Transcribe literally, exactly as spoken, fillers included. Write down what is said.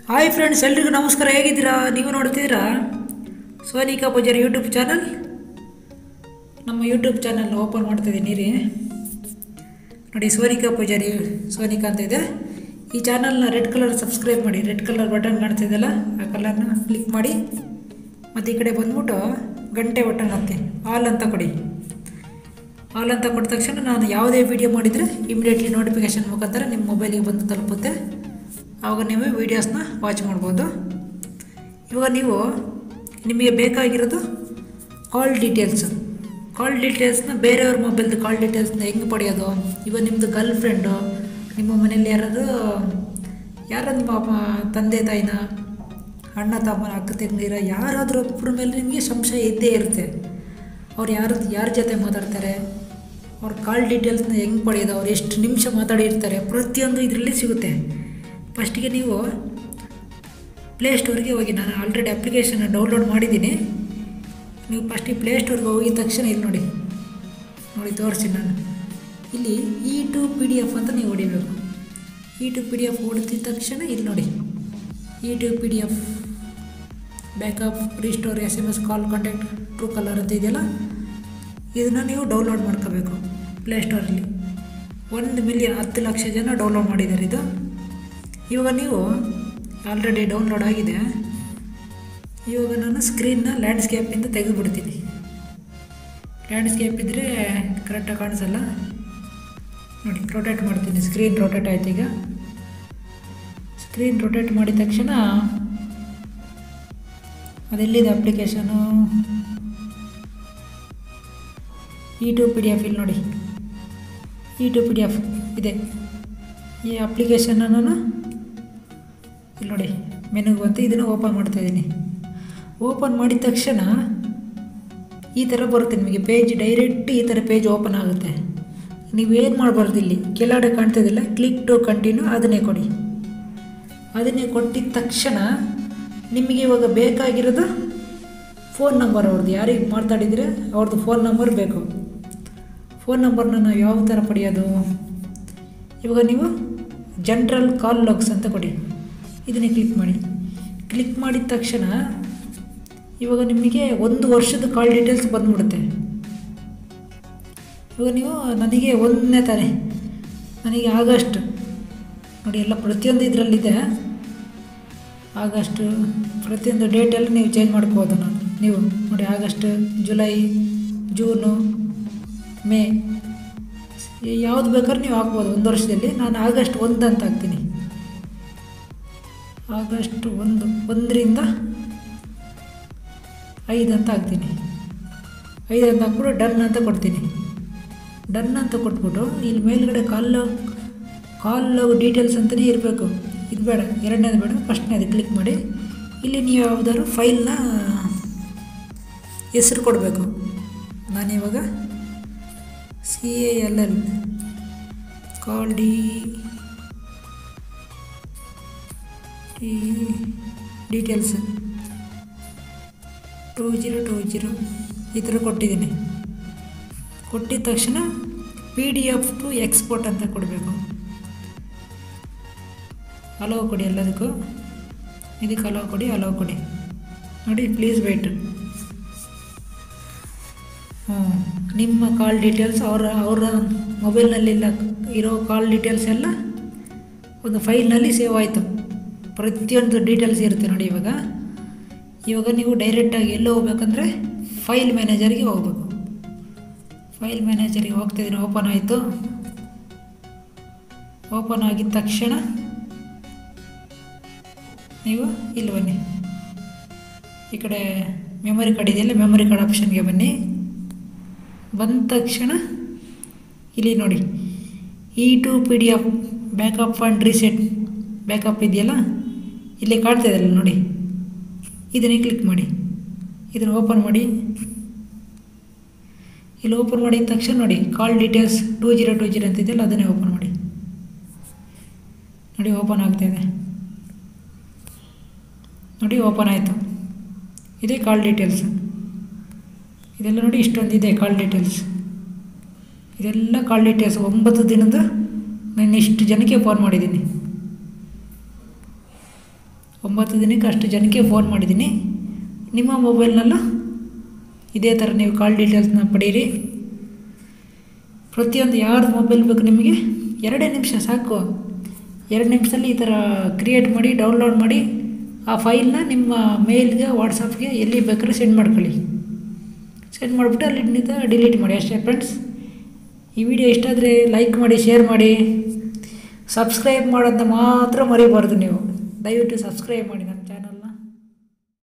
Hi friends, ಎಲ್ರಿಗೂ ನಮಸ್ಕಾರ. ಹೇಗಿದ್ದೀರಾ? ನೀವು ನೋಡ್ತಿದ್ದೀರಾ ಸೋನಿಕಾ ಪೂಜಾರಿ ಯೂಟ್ಯೂಬ್ ಚಾನಲ್. ನಮ್ಮ ಯೂಟ್ಯೂಬ್ ಚಾನಲ್ ಓಪನ್ ಮಾಡ್ತಾಯಿದ್ದೀನಿ ರೀ. ನೋಡಿ, ಸೋನಿಕಾ ಪೂಜಾರಿ ಸೋನಿಕಾ ಅಂತ ಇದೆ. ಈ ಚಾನಲ್ನ ರೆಡ್ ಕಲರ್ ಸಬ್ಸ್ಕ್ರೈಬ್ ಮಾಡಿ. ರೆಡ್ ಕಲರ್ ಬಟನ್ ಕಾಣ್ತಿದ್ದಲ್ಲ, ಆ ಕಲರ್ನ ಕ್ಲಿಕ್ ಮಾಡಿ. ಮತ್ತು ಈ ಕಡೆ ಬಂದ್ಬಿಟ್ಟು ಗಂಟೆ ಬಟನ್ ಹತ್ತಿ ಆಲ್ ಅಂತ ಕೊಡಿ. ಆಲ್ ಅಂತ ಕೊಟ್ಟ ತಕ್ಷಣ ನಾನು ಯಾವುದೇ ವೀಡಿಯೋ ಮಾಡಿದರೆ ಇಮಿಡಿಯೇಟ್ಲಿ ನೋಟಿಫಿಕೇಷನ್ ಮುಖಾಂತರ ನಿಮ್ಮ ಮೊಬೈಲಿಗೆ ಬಂದು ತಲುಪುತ್ತೆ. ಆವಾಗ ನೀವು ವೀಡಿಯೋಸ್ನ ವಾಚ್ ಮಾಡ್ಬೋದು. ಇವಾಗ ನೀವು ನಿಮಗೆ ಬೇಕಾಗಿರೋದು ಕಾಲ್ ಡೀಟೇಲ್ಸು. ಕಾಲ್ ಡೀಟೇಲ್ಸ್ನ ಬೇರೆಯವ್ರ ಮೊಬೈಲ್ದು ಕಾಲ್ ಡೀಟೇಲ್ಸ್ನ ಹೆಂಗೆ ಪಡೆಯೋದು? ಇವಾಗ ನಿಮ್ಮದು ಗರ್ಲ್ ಫ್ರೆಂಡು, ನಿಮ್ಮ ಮನೇಲಿ ಯಾರಾದರೂ ಯಾರೋ ನಿಮ್ಮ ತಂದೆ ತಾಯಿನ, ಅಣ್ಣ ತಮ್ಮನ, ಅಕ್ಕ ತಂಗಿರ ಯಾರಾದರೂ ಒಬ್ಬರ ಮೇಲೆ ನಿಮಗೆ ಸಂಶಯ ಇದ್ದೇ ಇರುತ್ತೆ. ಅವ್ರು ಯಾರು ಯಾರ ಜೊತೆ ಮಾತಾಡ್ತಾರೆ, ಅವ್ರ ಕಾಲ್ ಡೀಟೇಲ್ಸ್ನ ಹೆಂಗೆ ಪಡೆಯೋದು, ಅವ್ರು ಎಷ್ಟು ನಿಮಿಷ ಮಾತಾಡಿರ್ತಾರೆ, ಪ್ರತಿಯೊಂದು ಇದರಲ್ಲಿ ಸಿಗುತ್ತೆ. ಫಸ್ಟಿಗೆ ನೀವು ಪ್ಲೇಸ್ಟೋರ್ಗೆ ಹೋಗಿ. ನಾನು ಆಲ್ರೆಡಿ ಅಪ್ಲಿಕೇಶನ್ನ ಡೌನ್ಲೋಡ್ ಮಾಡಿದ್ದೀನಿ. ನೀವು ಫಸ್ಟಿಗೆ ಪ್ಲೇಸ್ಟೋರ್ಗೆ ಹೋಗಿದ ತಕ್ಷಣ ಇಲ್ಲಿ ನೋಡಿ ನೋಡಿ ತೋರಿಸ್ತೀನಿ ನಾನು. ಇಲ್ಲಿ E to P D F ಅಂತ ನೀವು ಹೊಡಿಬೇಕು. E to P D F ಹೊಡೆದ ತಕ್ಷಣ ಇಲ್ಲಿ ನೋಡಿ, E to P D F backup restore S M S call contact true colour ಅಂತ ಇದೆಯಲ್ಲ, ಇದನ್ನು ನೀವು ಡೌನ್ಲೋಡ್ ಮಾಡ್ಕೋಬೇಕು ಪ್ಲೇಸ್ಟೋರಲ್ಲಿ. ಒಂದು ಮಿಲಿಯನ್ ಹತ್ತು ಲಕ್ಷ ಜನ ಡೌನ್ಲೋಡ್ ಮಾಡಿದ್ದಾರೆ ಇದು. ಇವಾಗ ನೀವು ಆಲ್ರೆಡಿ ಡೌನ್ಲೋಡ್ ಆಗಿದೆ. ಇವಾಗ ನಾನು ಸ್ಕ್ರೀನ್ನ ಲ್ಯಾಂಡ್ಸ್ಕೇಪಿಂದ ತೆಗೆದುಬಿಡ್ತೀನಿ. ಲ್ಯಾಂಡ್ಸ್ಕೇಪ್ ಇದ್ದರೆ ಕರೆಕ್ಟಾಗಿ ಕಾಣಿಸಲ್ಲ. ನೋಡಿ, ರೊಟೇಟ್ ಮಾಡ್ತೀನಿ. ಸ್ಕ್ರೀನ್ ರೊಟೇಟ್ ಆಯ್ತು. ಈಗ ಸ್ಕ್ರೀನ್ ರೊಟೇಟ್ ಮಾಡಿದ ತಕ್ಷಣ ಅದೆಲ್ಲಿದೆ application? E to P D F ಇಲ್ಲಿ ನೋಡಿ, E to P D F ಇದೆ. ಈ ಅಪ್ಲಿಕೇಶನ್ನ ನಾನು ಇಲ್ಲಿ ನೋಡಿ ಮೆನುಗೆ ಬಂತು. ಇದನ್ನು ಓಪನ್ ಮಾಡ್ತಾಯಿದ್ದೀನಿ. ಓಪನ್ ಮಾಡಿದ ತಕ್ಷಣ ಈ ಥರ ಬರುತ್ತೆ ನಿಮಗೆ ಪೇಜ್. ಡೈರೆಕ್ಟ್ ಈ ಥರ ಪೇಜ್ ಓಪನ್ ಆಗುತ್ತೆ. ನೀವೇನು ಮಾಡಬಾರ್ದು, ಇಲ್ಲಿ ಕೆಳಗಡೆ ಕಾಣ್ತಿದ್ದಿಲ್ಲ ಕ್ಲಿಕ್ ಟು ಕಂಟಿನ್ಯೂ, ಅದನ್ನೇ ಕೊಡಿ. ಅದನ್ನೇ ಕೊಟ್ಟಿದ ತಕ್ಷಣ ನಿಮಗೆ ಇವಾಗ ಬೇಕಾಗಿರೋದು ಫೋನ್ ನಂಬರ್ ಅವ್ರದ್ದು. ಯಾರಿಗೆ ಮಾತಾಡಿದರೆ ಅವ್ರದ್ದು ಫೋನ್ ನಂಬರ್ ಬೇಕು. ಫೋನ್ ನಂಬರ್ನ ನಾವು ಯಾವ ಥರ ಪಡೆಯೋದು? ಇವಾಗ ನೀವು ಜನ್ರಲ್ ಕಾಲ್ ಲಾಗ್ಸ್ ಅಂತ ಕೊಡಿ. ಇದನ್ನೇ ಕ್ಲಿಕ್ ಮಾಡಿ. ಕ್ಲಿಕ್ ಮಾಡಿದ ತಕ್ಷಣ ಇವಾಗ ನಿಮಗೆ ಒಂದು ವರ್ಷದ ಕಾಲ್ ಡೀಟೇಲ್ಸ್ ಬಂದ್ಬಿಡುತ್ತೆ. ಇವಾಗ ನೀವು ನನಗೆ ಒಂದನೇ ತಾನೇ ನನಗೆ ಆಗಸ್ಟ್ ನೋಡಿ, ಎಲ್ಲ ಪ್ರತಿಯೊಂದು ಇದರಲ್ಲಿದೆ. ಆಗಸ್ಟು ಪ್ರತಿಯೊಂದು ಡೇಟೆಲ್ಲ ನೀವು ಚೇಂಜ್ ಮಾಡ್ಕೋಬೋದು. ನಾನು ನೀವು ನೋಡಿ, ಆಗಸ್ಟ್, ಜುಲೈ, ಜೂನು, ಮೇ, ಯಾವುದು ಬೇಕಾದ್ರೂ ನೀವು ಹಾಕ್ಬೋದು ಒಂದು ವರ್ಷದಲ್ಲಿ. ನಾನು ಆಗಸ್ಟ್ ಒಂದು ಅಂತ ಹಾಕ್ತೀನಿ. ಆಗಸ್ಟ್ ಒಂದು ಒಂದರಿಂದ ಐದು ಅಂತ ಹಾಕ್ತೀನಿ. ಐದು ಅಂತ ಹಾಕ್ಬಿಟ್ಟು ಡನ್ ಅಂತ ಕೊಡ್ತೀನಿ. ಡನ್ ಅಂತ ಕೊಟ್ಬಿಟ್ಟು ಇಲ್ಲಿ ಮೇಲ್ಗಡೆ ಕಾಲ್ ಕಾಲ್ ಡೀಟೇಲ್ಸ್ ಅಂತಲೇ ಇರಬೇಕು. ಇದು ಬೇಡ, ಎರಡನೇದು ಬೇಡ, ಫಸ್ಟ್ನೇದು ಕ್ಲಿಕ್ ಮಾಡಿ. ಇಲ್ಲಿ ನೀವು ಯಾವುದಾದ್ರು ಫೈಲ್ನ ಹೆಸರು ಕೊಡಬೇಕು. ನಾನಿವಾಗ C A L L call D details two zero two zero ಈ ಥರ ಕೊಟ್ಟಿದ್ದೀನಿ. ಕೊಟ್ಟಿದ ತಕ್ಷಣ P D F to export ಅಂತ ಕೊಡಬೇಕು. ಅಲೋ ಕೊಡಿ ಎಲ್ಲದಕ್ಕೂ. ಇದಕ್ಕೆ ಅಲೋ ಕೊಡಿ, ಅಲೋ ಕೊಡಿ. ನೋಡಿ, ಪ್ಲೀಸ್ ವೇಟ್. ಹ್ಞೂ ನಿಮ್ಮ ಕಾಲ್ ಡೀಟೇಲ್ಸ್ ಅವರ ಅವರ ಮೊಬೈಲ್ನಲ್ಲಿಲ್ಲ ಇರೋ ಕಾಲ್ ಡೀಟೇಲ್ಸ್ ಎಲ್ಲ ಒಂದು ಫೈಲ್ನಲ್ಲಿ ಸೇವ್ ಆಯಿತು. ಪ್ರತಿಯೊಂದು ಡೀಟೇಲ್ಸ್ ಇರುತ್ತೆ ನೋಡಿ. ಇವಾಗ ಇವಾಗ ನೀವು ಡೈರೆಕ್ಟಾಗಿ ಎಲ್ಲೋ ಹೋಗ್ಬೇಕಂದ್ರೆ ಫೈಲ್ ಮ್ಯಾನೇಜರಿಗೆ ಹೋಗಬೇಕು. ಫೈಲ್ ಮ್ಯಾನೇಜರಿಗೆ ಹೋಗ್ತಿದ್ದೀನಿ. ಓಪನ್ ಆಯಿತು. ಓಪನ್ ಆಗಿದ ತಕ್ಷಣ ನೀವು ಇಲ್ಲಿ ಬನ್ನಿ. ಈ ಕಡೆ ಮೆಮೊರಿ ಕಾರ್ಡ್ ಇದೆಯಲ್ಲ, ಮೆಮೊರಿ ಕಾರ್ಡ್ ಆಪ್ಷನ್ಗೆ ಬನ್ನಿ. ಬಂದ ತಕ್ಷಣ ಇಲ್ಲಿ ನೋಡಿ, E to P D F backup and reset backup ಇದೆಯಲ್ಲ, ಇಲ್ಲಿ ಕಾಣ್ತಾಯಿದೆಯಲ್ಲ ನೋಡಿ, ಇದನ್ನೇ ಕ್ಲಿಕ್ ಮಾಡಿ. ಇದನ್ನು ಓಪನ್ ಮಾಡಿ. ಇಲ್ಲಿ ಓಪನ್ ಮಾಡಿದ ತಕ್ಷಣ ನೋಡಿ, call details two zero two zero ಅಂತಿದೆಯಲ್ಲ, ಅದನ್ನೇ ಓಪನ್ ಮಾಡಿ. ನೋಡಿ, ಓಪನ್ ಆಗ್ತಾಯಿದೆ. ನೋಡಿ, ಓಪನ್ ಆಯಿತು. ಇದೇ ಕಾಲ್ ಡೀಟೇಲ್ಸ್. ಇದೆಲ್ಲ ನೋಡಿ, ಇಷ್ಟೊಂದಿದೆ ಕಾಲ್ ಡೀಟೇಲ್ಸ್. ಇದೆಲ್ಲ ಕಾಲ್ ಡೀಟೇಲ್ಸ್. ಒಂಬತ್ತು ದಿನದ ನಾನು ಇಷ್ಟು ಜನಕ್ಕೆ ಫೋನ್ ಮಾಡಿದ್ದೀನಿ. ಒಂಬತ್ತು ದಿನಕ್ಕೆ ಅಷ್ಟು ಜನಕ್ಕೆ ಫೋನ್ ಮಾಡಿದ್ದೀನಿ. ನಿಮ್ಮ ಮೊಬೈಲ್ನಲ್ಲೂ ಇದೇ ಥರ ನೀವು ಕಾಲ್ ಡೀಟೇಲ್ಸ್ನ ಪಡೀರಿ. ಪ್ರತಿಯೊಂದು ಯಾರ್ದು ಮೊಬೈಲ್ ಬೇಕು ನಿಮಗೆ ಎರಡೇ ನಿಮಿಷ ಸಾಕು. ಎರಡು ನಿಮಿಷದಲ್ಲಿ ಈ ಥರ ಕ್ರಿಯೇಟ್ ಮಾಡಿ ಡೌನ್ಲೋಡ್ ಮಾಡಿ ಆ ಫೈಲ್ನ ನಿಮ್ಮ ಮೇಲ್ಗೆ ವಾಟ್ಸಪ್ಗೆ ಎಲ್ಲಿ ಬೇಕಾದ್ರೂ ಸೆಂಡ್ ಮಾಡ್ಕೊಳ್ಳಿ. ಸೆಂಡ್ ಮಾಡಿಬಿಟ್ಟು ಅಲ್ಲಿಂದ ಡಿಲೀಟ್ ಮಾಡಿ ಅಷ್ಟೇ ಫ್ರೆಂಡ್ಸ್. ಈ ವಿಡಿಯೋ ಇಷ್ಟ ಆದರೆ ಲೈಕ್ ಮಾಡಿ, ಶೇರ್ ಮಾಡಿ, ಸಬ್ಸ್ಕ್ರೈಬ್ ಮಾಡೋದನ್ನ ಮಾತ್ರ ಮರಿಬಾರ್ದು ನೀವು. ದಯವಿಟ್ಟು ಸಬ್ಸ್ಕ್ರೈಬ್ ಮಾಡಿ ನನ್ನ ಚಾನಲ್.